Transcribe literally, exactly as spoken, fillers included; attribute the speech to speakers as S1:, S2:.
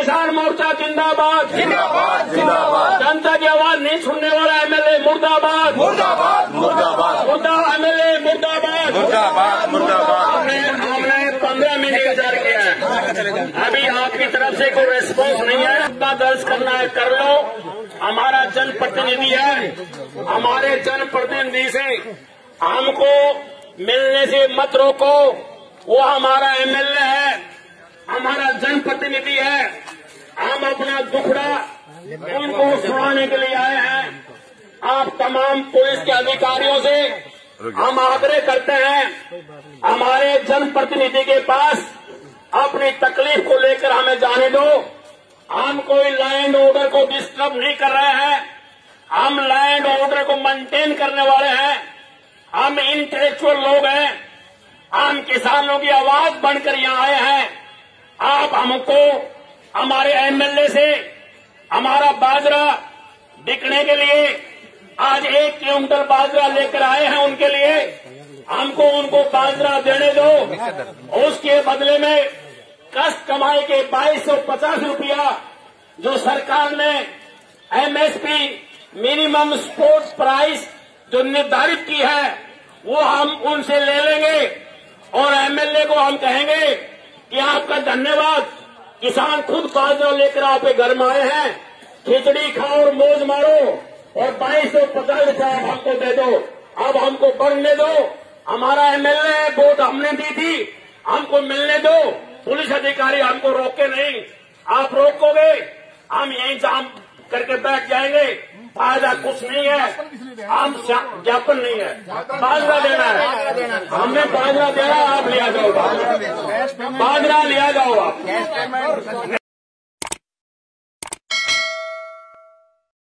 S1: किसान मोर्चा जिंदाबाद,
S2: जिंदाबाद जिंदाबाद।
S1: जनता की आवाज नहीं सुनने वाला एमएलए मुर्दाबाद,
S2: मुर्दाबाद मुर्दाबाद
S1: मुर्दा एमएलए मुर्दाबाद,
S2: मुर्दाबाद मुर्दाबाद।
S1: हमने हमने पंद्रह मिनट इंतजार किया है, अभी आपकी तरफ से कोई रिस्पॉन्स नहीं है। मुद्दा दर्ज करना है कर लो, हमारा जनप्रतिनिधि है, हमारे जनप्रतिनिधि से हमको मिलने से मत रोको। वो हमारा एमएलए है, हमारा जनप्रतिनिधि है, हम अपना दुखड़ा उनको सुनाने के लिए आए हैं। आप तमाम पुलिस के अधिकारियों से हम आग्रह करते हैं, हमारे जनप्रतिनिधि के पास अपनी तकलीफ को लेकर हमें जाने दो। हम कोई लैंड ऑर्डर को डिस्टर्ब नहीं कर रहे हैं, हम लैंड ऑर्डर को मेंटेन करने वाले हैं। हम इंटेलेक्चुअल लोग हैं, हम किसानों की आवाज बनकर यहाँ आए हैं। आप हमको हमारे एमएलए से हमारा बाजरा बिकने के लिए आज एक क्विंटल बाजरा लेकर आए हैं, उनके लिए हमको उनको बाजरा देने दो। उसके बदले में कष्ट कमाई के बाईस सौ पचास रुपया जो सरकार ने एमएसपी मिनिमम सपोर्ट प्राइस जो निर्धारित की है वो हम उनसे ले लेंगे और एमएलए को हम कहेंगे कि आपका धन्यवाद, किसान खुद बाजरा लेकर आपके घर में आए हैं, खिचड़ी खाओ और मौज मारो और बाईस सौ पचास रुपया हमको दे दो। अब हमको बढ़ने दो, हमारा एमएलए वोट हमने दी थी, हमको मिलने दो। पुलिस अधिकारी हमको रोके नहीं, आप रोकोगे हम यहीं जाम करके बैठ जाएंगे, फायदा कुछ नहीं है। हम ज्ञापन नहीं है, बाजरा देना है, हमने बाजरा देना, आप लिया जाओ, बाजरा लिया जाओ आप।